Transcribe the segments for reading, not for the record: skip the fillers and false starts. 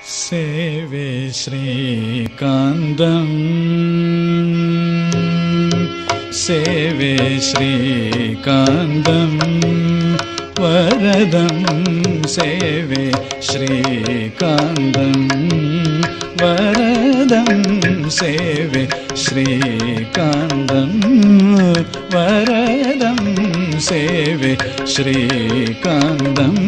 सेवे श्रीकान्दं सेवे श्रीकान्दं वरदं सेवे श्रीकान्दं वरदं सेवे श्रीकान्दं वरदं सेवे श्रीकान्दं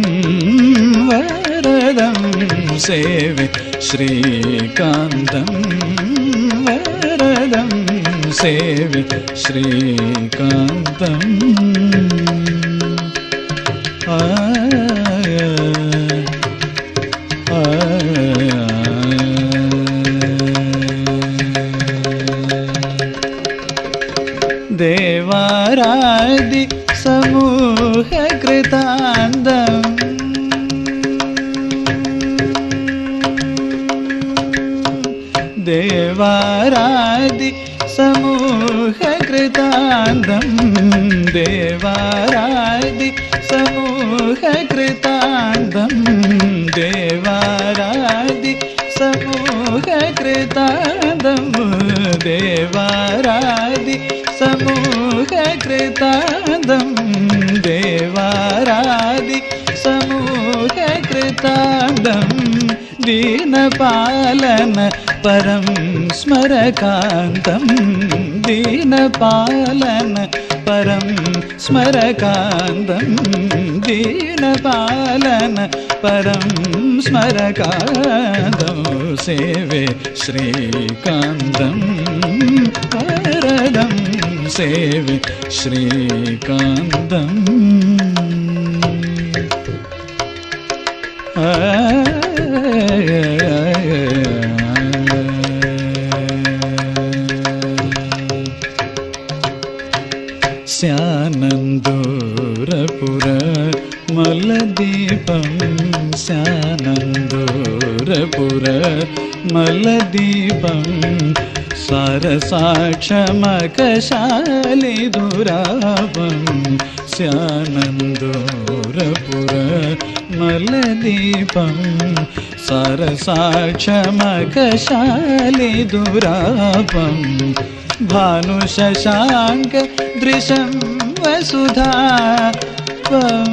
वरदं सेवे श्रीकान्दं वरदं सेवे श्रीकान्दं देवारादि समूह कृतान्दं देवारादि समूह कृतान्दं देवारादि समूह कृतान्दं देवारादि समूह कृतान्दं देवारादि समूह कृतान्दं देवारादि समूह कृतान्दं दीनपालन परं स्मरकान्तं दीनपालन परं स्मरकान्तं दीनपालन परं स्मरकान्तं सेवे श्रीकान्दं वरदं सेवे श्रीकान्दं स्यानन्दोरपुर मलदीपं स्यानन्दोरपुर मलदीपं सारसाक्षमकशालिदुरापं स्यानन्दोरपुर मलदीपं सारसाक्षमकशालिदुरापं भानुशशाङ्क दृशं वसुधापं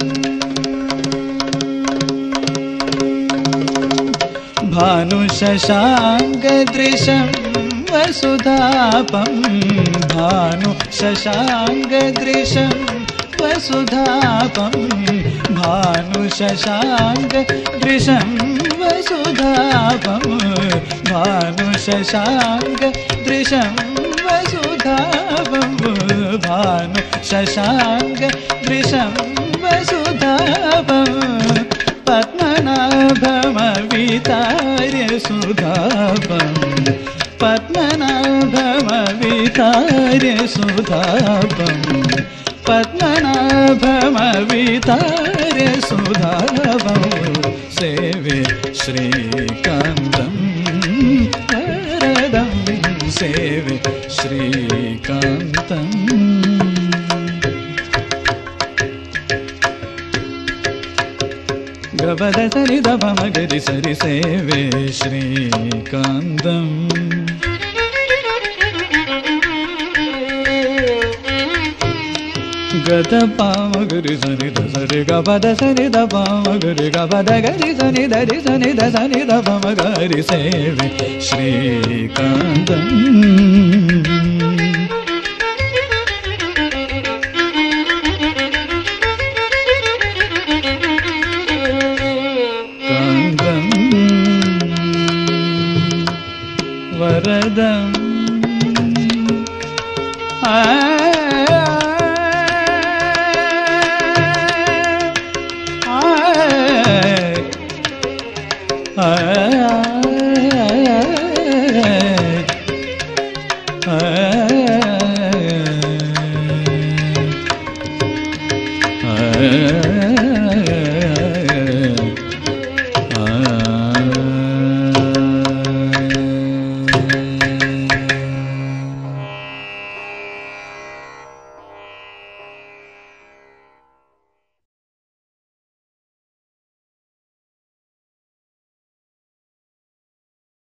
भानुशशाङ्क दृशं वसुधापं भानुशशाङ्क दृशं वसुधापं भानुशशाङ्क दृशं वसुधापं भानुशशाङ्क दृशं वसुधापं भानुशशाङ्क दृशं वसुधापं पद्मनाभमवितार्य सुधापं पद्मनाभमवितार्य सुधापं पद्मनाभमवितार्य सुधापं सेवे श्रीकान्दं वरदं सेवे श्रीकान्दं गबद सरि दप मगरि सरि सेवे श्रीकान्दं गद पामगरि सनि द सरि गबद सनि द पामगरि गबद गरि सनि दरि सनि द सनि द पमगरि सेवे श्रीकान्दं वरदं